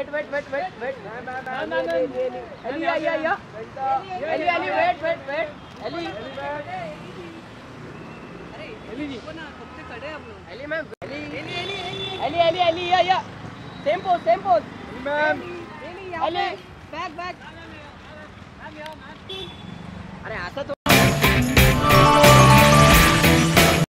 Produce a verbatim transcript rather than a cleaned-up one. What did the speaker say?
wait wait wait wait wait एली आइए आइए एली एली वेट वेट वेट एली एली जी ना कब से खड़े आप लोग एली मैम एली एली एली एली एली एली या या same pose same pose ma'am एली बैक बैक अरे ऐसा तो